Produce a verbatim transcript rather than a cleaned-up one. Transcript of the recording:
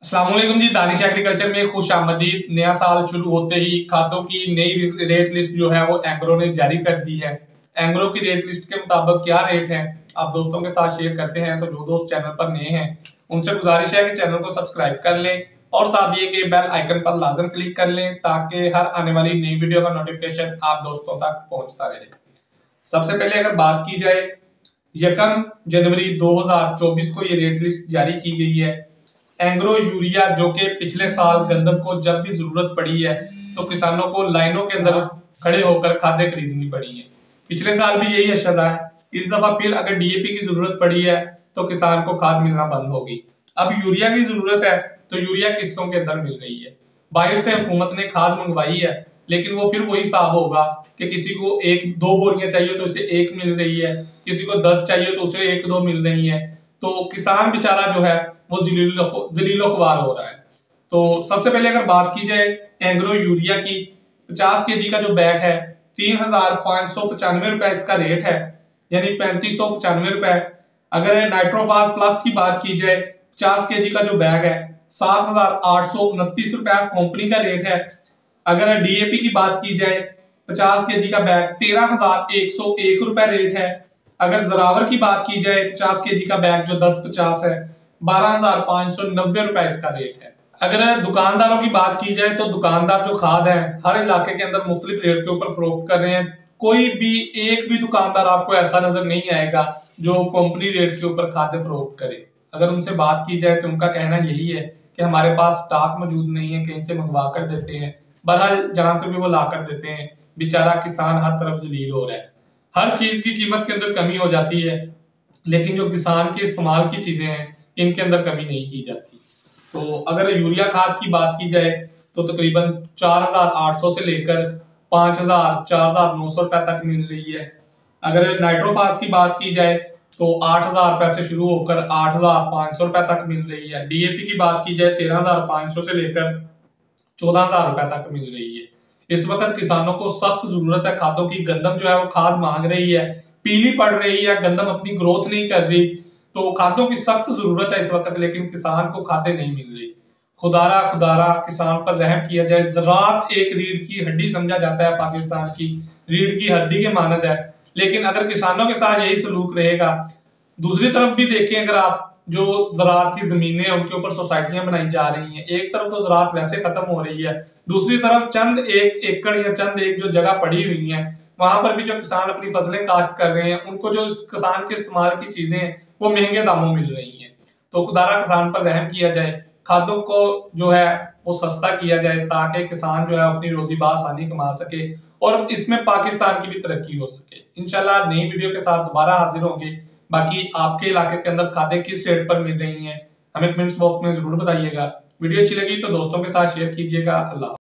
अस्सलाम वालेकुम जी। दानिश एग्रीकल्चर में खुश आमदीद। नया साल शुरू होते ही खादों की नई रेट लिस्ट जो है वो एंग्रो ने जारी कर दी है। एंग्रो की रेट लिस्ट के मुताबिक क्या रेट है आप दोस्तों के साथ शेयर करते हैं। तो जो दोस्त चैनल पर नए हैं उनसे गुजारिश है कि चैनल को सब्सक्राइब कर लें और साथ ही के बेल आइकन पर लाजम क्लिक कर लें ताकि हर आने वाली नई वीडियो का नोटिफिकेशन आप दोस्तों तक पहुंचता रहे। सबसे पहले अगर बात की जाए यकम जनवरी दो हजार चौबीस को ये रेट लिस्ट जारी की गई है। एंग्रो यूरिया जो कि पिछले साल गंदम को जब भी जरूरत पड़ी है तो किसानों को लाइनों के अंदर खड़े होकर खादें खरीदनी पड़ी है। पिछले साल भी यही असर रहा है। इस दफा फिर अगर डीएपी की जरूरत पड़ी है तो किसान को खाद मिलना बंद होगी। अब यूरिया की जरूरत है तो यूरिया किस्तों के अंदर मिल रही है। बाहर से हुकूमत ने खाद मंगवाई है लेकिन वो फिर वही हिसाब होगा कि किसी को एक दो बोरियां चाहिए तो उसे एक मिल रही है, किसी को दस चाहिए तो उसे एक दो मिल रही है। तो किसान बेचारा जो है वो जलीलो ख्वार हो रहा है। तो सबसे पहले अगर बात की जाए एंग्रो यूरिया की, पचास के जी का जो बैग है तीन हजार पांच सौ पचानवे रुपए इसका रेट है, यानी पैंतीस सौ पचानवे रुपए। अगर नाइट्रोफास प्लस की बात की जाए पचास के जी का जो बैग है सात हजार आठ सौ उनतीस रुपया कंपनी का रेट है। अगर डीएपी की बात की जाए पचास के जी का बैग तेरह हजार एक सौ एक रुपए रेट है। अगर जरावर की बात की जाए पचास के जी का बैग जो दस पचास है बारह हजार पांच सौ नब्बे रुपए इसका रेट है। अगर दुकानदारों की बात की जाए तो दुकानदार जो खाद है हर इलाके के अंदर मुख्तलिफ रेट के ऊपर फरोख्त कर रहे हैं। कोई भी एक भी दुकानदार आपको ऐसा नजर नहीं आएगा जो कंपनी रेट के ऊपर खाद्य फरोख्त करे। अगर उनसे बात की जाए तो उनका कहना यही है कि हमारे पास स्टॉक मौजूद नहीं है, कहीं से मंगवा कर देते हैं। बहरहाल जहां से भी वो ला कर देते हैं, बेचारा किसान हर तरफ जलील हो रहा है। हर चीज की कीमत के अंदर कमी हो जाती है लेकिन जो किसान के इस्तेमाल की चीजें हैं इनके अंदर कमी नहीं की जाती। तो अगर यूरिया खाद की बात की जाए तो तकरीबन चार हजार आठ सौ से लेकर पांच हजार चार हजार नौ सौ रुपए तक मिल रही है। अगर नाइट्रोफास की बात की जाए तो आठ हजार रुपए से शुरू होकर आठ हजार पांच सौ रुपए तक मिल रही है। डीएपी की बात की जाए तेरह हजार पांच सौ से लेकर चौदह हजार रुपए तक मिल रही है। इस वक्त किसानों को सख्त जरूरत है खादों की। गंदम जो है वो खाद मांग रही है, पीली पड़ रही है, गंदम अपनी ग्रोथ नहीं कर रही, तो खादों की सख्त जरूरत है इस वक्त, लेकिन किसान को खादें नहीं मिल रही। खुदारा खुदारा किसान पर रहम किया जाए। ज़राअत एक रीढ़ की हड्डी समझा जाता है, पाकिस्तान की रीढ़ की हड्डी के मानद है, लेकिन अगर किसानों के साथ यही सलूक रहेगा। दूसरी तरफ भी देखें, अगर आप जो ज़राअत की जमीनें हैं उनके ऊपर सोसाइटियां बनाई जा रही हैं, एक तरफ तो ज़राअत वैसे खत्म हो रही है, दूसरी तरफ चंद एक एकड़ या चंद एक जो जगह पड़ी हुई है वहां पर भी जो किसान अपनी फसलें काश्त कर रहे हैं उनको जो किसान के इस्तेमाल की चीजें हैं वो महंगे दामों मिल रही हैं। तो खुदारा किसान पर रहम किया जाए, खादों को जो है वो सस्ता किया जाए ताकि किसान जो है अपनी रोजी आसानी कमा सके और इसमें पाकिस्तान की भी तरक्की हो सके। इंशाल्लाह नई वीडियो के साथ दोबारा हाजिर होंगे। बाकी आपके इलाके के अंदर खादें किस रेट पर मिल रही हैं हमें कमेंट्स बॉक्स में जरूर बताइएगा। वीडियो अच्छी लगी तो दोस्तों के साथ शेयर कीजिएगा। अल्लाह।